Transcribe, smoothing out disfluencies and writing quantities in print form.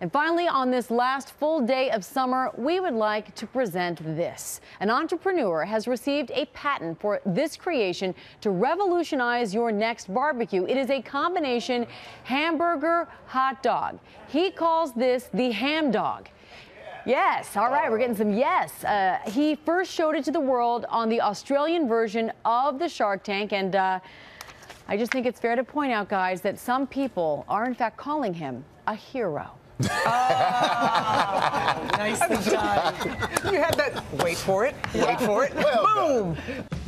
And finally, on this last full day of summer, we would like to present this. An entrepreneur has received a patent for this creation to revolutionize your next barbecue. It is a combination hamburger hot dog. He calls this the Hamdog. Yes. All right. We're getting some yes. He first showed it to the world on the Australian version of the Shark Tank. And I just think it's fair to point out, guys, that some people are, in fact, calling him a hero. Oh, nicely done. You had that. Wait for it. Wait for it. Well, boom.